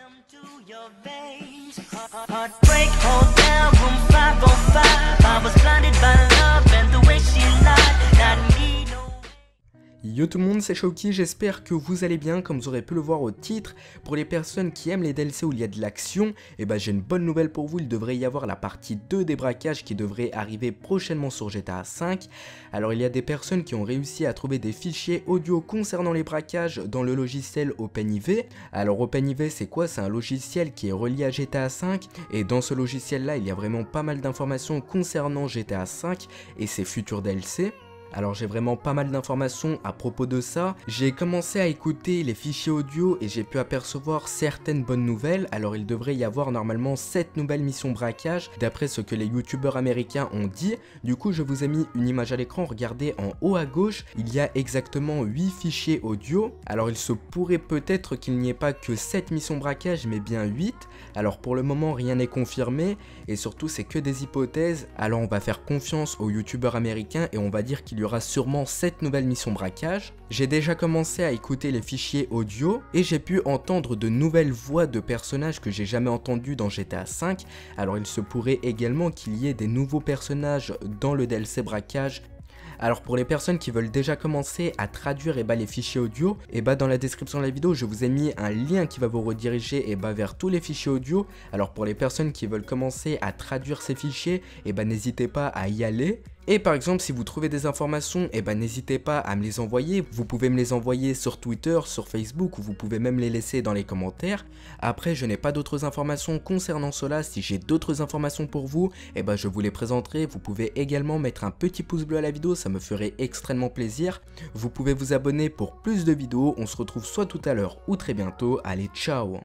Yo tout le monde, c'est Shawky, j'espère que vous allez bien. Comme vous aurez pu le voir au titre, pour les personnes qui aiment les DLC où il y a de l'action, j'ai une bonne nouvelle pour vous, il devrait y avoir la partie 2 des braquages qui devrait arriver prochainement sur GTA V. Alors il y a des personnes qui ont réussi à trouver des fichiers audio concernant les braquages dans le logiciel OpenIV. Alors OpenIV c'est quoi? C'est un logiciel qui est relié à GTA V et dans ce logiciel là il y a vraiment pas mal d'informations concernant GTA V et ses futurs DLC. Alors j'ai vraiment pas mal d'informations à propos de ça. J'ai commencé à écouter les fichiers audio et j'ai pu apercevoir certaines bonnes nouvelles. Alors il devrait y avoir normalement 7 nouvelles missions braquage d'après ce que les youtubeurs américains ont dit. Du coup je vous ai mis une image à l'écran, regardez en haut à gauche, il y a exactement 8 fichiers audio. Alors il se pourrait peut-être qu'il n'y ait pas que 7 missions braquage mais bien 8. Alors pour le moment rien n'est confirmé et surtout c'est que des hypothèses. Alors on va faire confiance aux youtubeurs américains et on va dire qu'il y aura sûrement 7 nouvelles missions braquage. J'ai déjà commencé à écouter les fichiers audio et j'ai pu entendre de nouvelles voix de personnages que j'ai jamais entendus dans GTA V. Alors il se pourrait également qu'il y ait des nouveaux personnages dans le DLC braquage. Alors pour les personnes qui veulent déjà commencer à traduire les fichiers audio, dans la description de la vidéo je vous ai mis un lien qui va vous rediriger vers tous les fichiers audio. Alors pour les personnes qui veulent commencer à traduire ces fichiers, n'hésitez pas à y aller. Et par exemple si vous trouvez des informations, n'hésitez pas à me les envoyer. Vous pouvez me les envoyer sur Twitter, sur Facebook ou vous pouvez même les laisser dans les commentaires. Après je n'ai pas d'autres informations concernant cela. Si j'ai d'autres informations pour vous, je vous les présenterai. Vous pouvez également mettre un petit pouce bleu à la vidéo, ça me ferait extrêmement plaisir. Vous pouvez vous abonner pour plus de vidéos. On se retrouve soit tout à l'heure ou très bientôt. Allez, ciao!